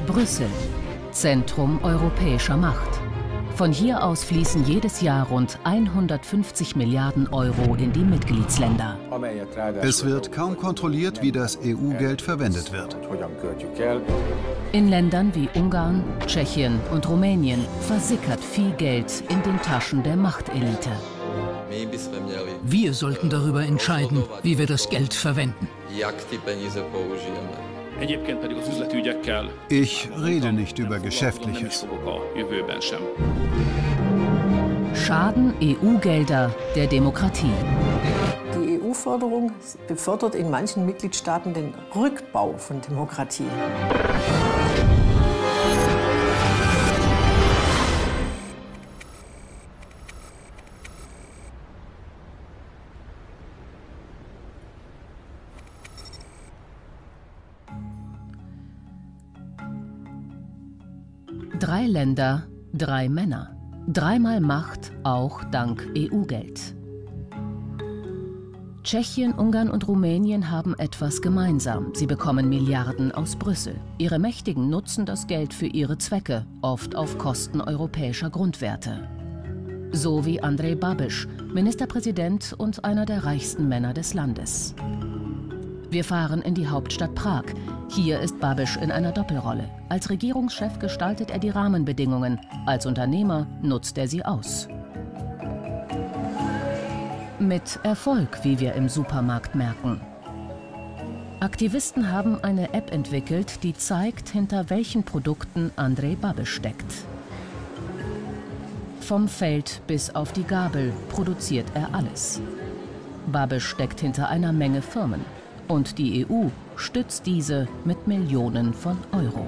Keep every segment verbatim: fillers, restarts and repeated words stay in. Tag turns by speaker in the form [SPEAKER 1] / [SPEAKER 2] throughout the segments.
[SPEAKER 1] Brüssel, Zentrum europäischer Macht. Von hier aus fließen jedes Jahr rund hundertfünfzig Milliarden Euro in die Mitgliedsländer.
[SPEAKER 2] Es wird kaum kontrolliert, wie das E U-Geld verwendet wird.
[SPEAKER 1] In Ländern wie Ungarn, Tschechien und Rumänien versickert viel Geld in den Taschen der Machtelite.
[SPEAKER 3] Wir sollten darüber entscheiden, wie wir das Geld verwenden.
[SPEAKER 2] Ich rede nicht über Geschäftliches.
[SPEAKER 1] Schaden E U-Gelder der Demokratie.
[SPEAKER 4] Die E U-Förderung befördert in manchen Mitgliedstaaten den Rückbau von Demokratie.
[SPEAKER 1] Drei Länder, drei Männer. Dreimal Macht, auch dank E U-Geld. Tschechien, Ungarn und Rumänien haben etwas gemeinsam. Sie bekommen Milliarden aus Brüssel. Ihre Mächtigen nutzen das Geld für ihre Zwecke, oft auf Kosten europäischer Grundwerte. So wie Andrej Babiš, Ministerpräsident und einer der reichsten Männer des Landes. Wir fahren in die Hauptstadt Prag. Hier ist Babiš in einer Doppelrolle. Als Regierungschef gestaltet er die Rahmenbedingungen. Als Unternehmer nutzt er sie aus. Mit Erfolg, wie wir im Supermarkt merken. Aktivisten haben eine App entwickelt, die zeigt, hinter welchen Produkten Andrej Babiš steckt. Vom Feld bis auf die Gabel produziert er alles. Babiš steckt hinter einer Menge Firmen. Und die E U stützt diese mit Millionen von Euro.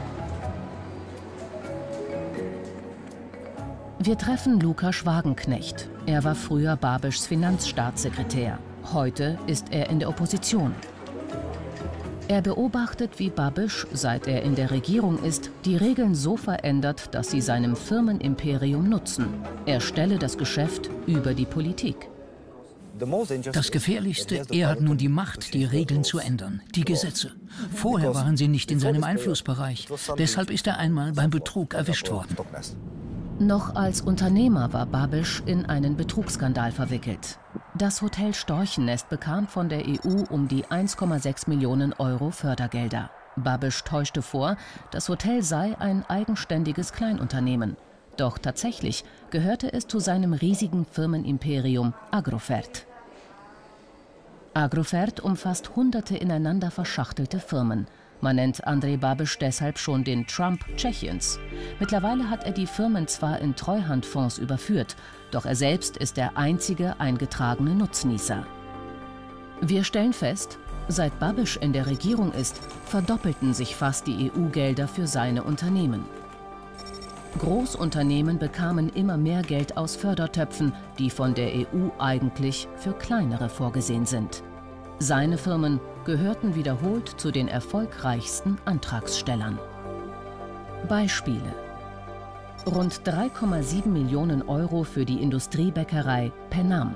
[SPEAKER 1] Wir treffen Lukas Wagenknecht. Er war früher Babišs Finanzstaatssekretär. Heute ist er in der Opposition. Er beobachtet, wie Babiš, seit er in der Regierung ist, die Regeln so verändert, dass sie seinem Firmenimperium nutzen. Er stelle das Geschäft über die Politik.
[SPEAKER 3] Das Gefährlichste, er hat nun die Macht, die Regeln zu ändern, die Gesetze. Vorher waren sie nicht in seinem Einflussbereich. Deshalb ist er einmal beim Betrug erwischt worden.
[SPEAKER 1] Noch als Unternehmer war Babiš in einen Betrugsskandal verwickelt. Das Hotel Storchennest bekam von der E U um die eins Komma sechs Millionen Euro Fördergelder. Babiš täuschte vor, das Hotel sei ein eigenständiges Kleinunternehmen. Doch tatsächlich gehörte es zu seinem riesigen Firmenimperium Agrofert. Agrofert umfasst hunderte ineinander verschachtelte Firmen. Man nennt Andrej Babiš deshalb schon den Trump Tschechiens. Mittlerweile hat er die Firmen zwar in Treuhandfonds überführt, doch er selbst ist der einzige eingetragene Nutznießer. Wir stellen fest, seit Babiš in der Regierung ist, verdoppelten sich fast die E U-Gelder für seine Unternehmen. Großunternehmen bekamen immer mehr Geld aus Fördertöpfen, die von der E U eigentlich für kleinere vorgesehen sind. Seine Firmen gehörten wiederholt zu den erfolgreichsten Antragstellern. Beispiele: Rund drei Komma sieben Millionen Euro für die Industriebäckerei Penam.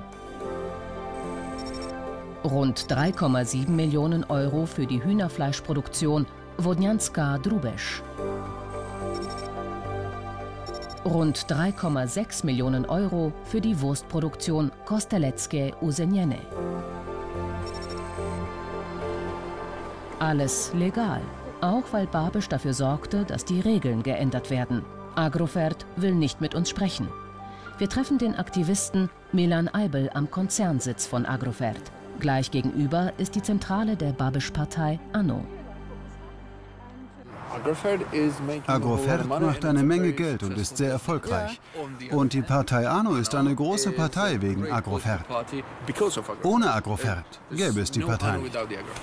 [SPEAKER 1] Rund drei Komma sieben Millionen Euro für die Hühnerfleischproduktion Vodňanská Drůbež. Rund drei Komma sechs Millionen Euro für die Wurstproduktion Kostelecké Uzeniny. Alles legal, auch weil Babiš dafür sorgte, dass die Regeln geändert werden. Agrofert will nicht mit uns sprechen. Wir treffen den Aktivisten Milan Eibl am Konzernsitz von Agrofert. Gleich gegenüber ist die Zentrale der Babiš-Partei ANO.
[SPEAKER 2] Agrofert macht eine Menge Geld und ist sehr erfolgreich. Und die Partei ANO ist eine große Partei wegen Agrofert. Ohne Agrofert gäbe es die Partei nicht.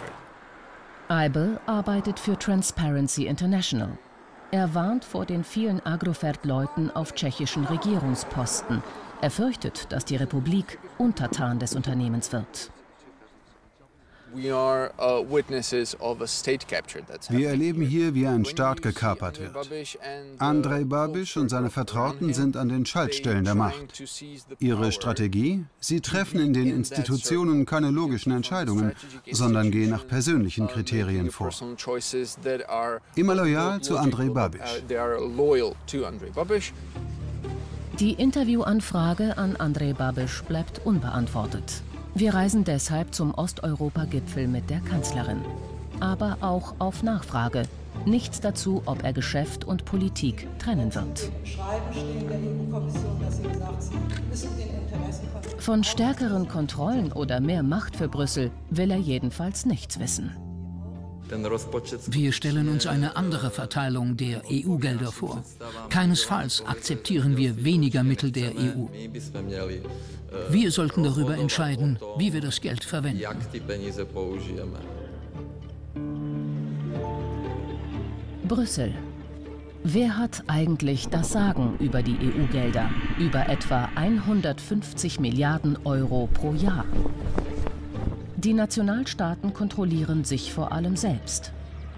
[SPEAKER 1] Eibl arbeitet für Transparency International. Er warnt vor den vielen Agrofert-Leuten auf tschechischen Regierungsposten. Er fürchtet, dass die Republik untertan des Unternehmens wird.
[SPEAKER 2] Wir erleben hier, wie ein Staat gekapert wird. Andrej Babiš und seine Vertrauten sind an den Schaltstellen der Macht. Ihre Strategie? Sie treffen in den Institutionen keine logischen Entscheidungen, sondern gehen nach persönlichen Kriterien vor. Immer loyal zu Andrej Babiš.
[SPEAKER 1] Die Interviewanfrage an Andrej Babiš bleibt unbeantwortet. Wir reisen deshalb zum Osteuropa-Gipfel mit der Kanzlerin. Aber auch auf Nachfrage. Nichts dazu, ob er Geschäft und Politik trennen wird. Von stärkeren Kontrollen oder mehr Macht für Brüssel will er jedenfalls nichts wissen.
[SPEAKER 3] Wir stellen uns eine andere Verteilung der E U-Gelder vor. Keinesfalls akzeptieren wir weniger Mittel der E U. Wir sollten darüber entscheiden, wie wir das Geld verwenden.
[SPEAKER 1] Brüssel. Wer hat eigentlich das Sagen über die E U-Gelder? Über etwa hundertfünfzig Milliarden Euro pro Jahr. Die Nationalstaaten kontrollieren sich vor allem selbst.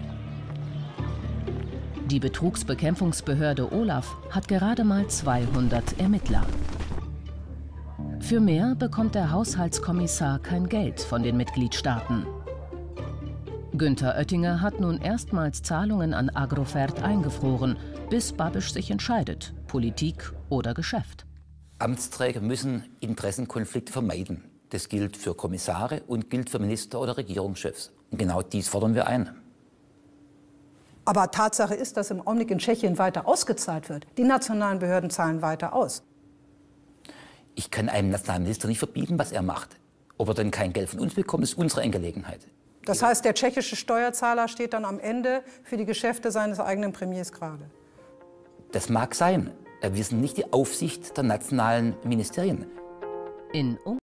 [SPEAKER 1] Die Betrugsbekämpfungsbehörde OLAF hat gerade mal zweihundert Ermittler. Für mehr bekommt der Haushaltskommissar kein Geld von den Mitgliedstaaten. Günther Oettinger hat nun erstmals Zahlungen an Agrofert eingefroren, bis Babiš sich entscheidet, Politik oder Geschäft.
[SPEAKER 5] Amtsträger müssen Interessenkonflikte vermeiden. Das gilt für Kommissare und gilt für Minister oder Regierungschefs. Und genau dies fordern wir ein.
[SPEAKER 4] Aber Tatsache ist, dass im Augenblick in Tschechien weiter ausgezahlt wird. Die nationalen Behörden zahlen weiter aus.
[SPEAKER 5] Ich kann einem nationalen Minister nicht verbieten, was er macht. Ob er dann kein Geld von uns bekommt, ist unsere Angelegenheit.
[SPEAKER 4] Das heißt, der tschechische Steuerzahler steht dann am Ende für die Geschäfte seines eigenen Premiers gerade?
[SPEAKER 5] Das mag sein. Wir sind nicht die Aufsicht der nationalen Ministerien.
[SPEAKER 1] In